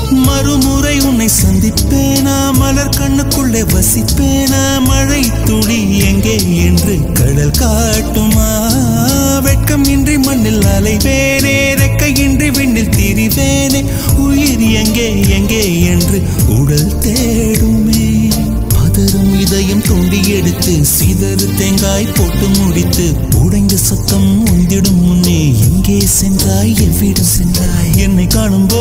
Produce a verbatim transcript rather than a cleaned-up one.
மறுமுறை உன்னை சந்திப்பேனா மலர் கண்ணுக்குள்ளே வசிப்பேனா மழை துளி எங்கே என்று கடல் காட்டுமா வெட்கம் இன்றி மண்ணில் அலைவேனே ரெக்கையின்றி விண்ணில் திரிவேனே உயிர் எங்கே எங்கே என்று உடல் தேடுமே பதறும் இதயம் தோண்டி எடுத்து சிதறு தேங்காய் போட்டு முடித்து உடைந்த சத்தம் உந்திடும் முன்னே எங்கே சென்றாய் எவ்விடம் சென்றாய் என்னை காணும்